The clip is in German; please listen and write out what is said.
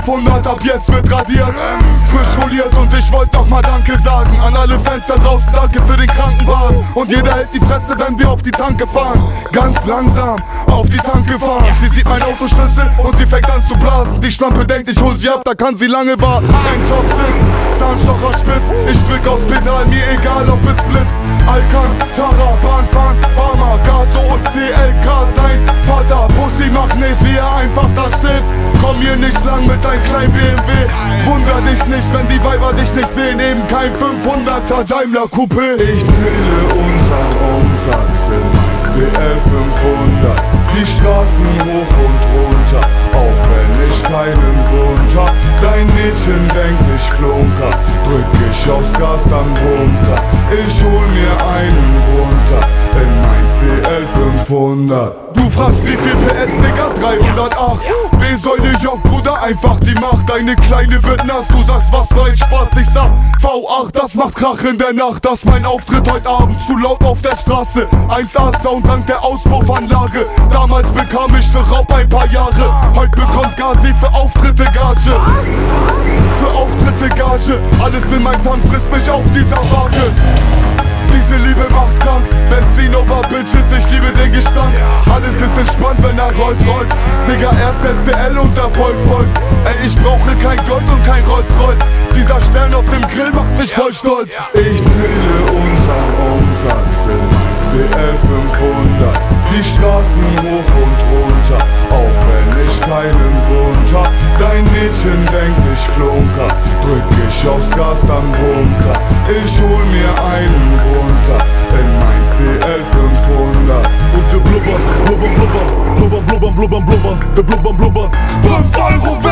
500, ab jetzt wird radiert. Frisch foliert und ich wollte noch mal Danke sagen an alle Fans da draußen, danke für den Krankenwagen. Und jeder hält die Fresse, wenn wir auf die Tanke fahren. Ganz langsam auf die Tanke fahren. Sie sieht mein Autoschlüssel und sie fängt an zu blasen. Die Schlampe denkt, ich hol sie ab, da kann sie lange warten. Tanktop sitzt, Zahnstocher spitz. Ich drück aufs Pedal, mir egal ob es blitzt. Alcantara, Bahnfahren, Barmer, Gaso und CLK. Sein Vater, Pussy-Magnet, wie er einfach da steht. Komm hier nicht lang mit deinem kleinen BMW. Wunder dich nicht, wenn die Weiber dich nicht sehen. Eben kein 500er Daimler Coupé. Ich zähle unseren Umsatz in mein CL 500. Die Straßen hoch und runter, auch wenn ich keinen Grund hab. Dein Mädchen denkt, ich flunker, drück ich aufs Gas, dann brummt er. Ich hol mir einen runter in mein CL 500. Du fragst wie viel PS, Digga? 308. B-Säule, Jock, Bruder, einfach die Macht. Deine Kleine wird nass, du sagst, was für ein Spaß. Ich sag V8, das macht Krach in der Nacht. Das ist mein Auftritt heute Abend, zu laut auf der Straße. 1A Sound dank der Auspuffanlage. Damals bekam ich für Raub ein paar Jahre. Heute bekommt Gazi für Auftritte Gage. Für Auftritte Gage. Alles in mein Tank frisst mich auf dieser Waage. Diese Liebe macht krank, Benzin over Bitches, ich liebe den Gestank. Alles ist entspannt, wenn er rollt. Digga, erst der CL und Erfolg folgt. Ey, ich brauche kein Gold und kein Rolls-Royce. Dieser Stern auf dem Grill macht mich voll stolz. Ich zähle unseren Umsatz in mein CL 500. Die Straßen hoch und runter, auch wenn ich keinen Grund hab. Dein Mädchen denkt, ich flunker, drück ich aufs Gas, dann brummt er. Ich hol mir einen runter in mein CL 500. Und wir blubbern, blubbern, blubbern, blubbern, blubbern, blubbern, blubbern. Wir blubbern, blubbern. 5 Euro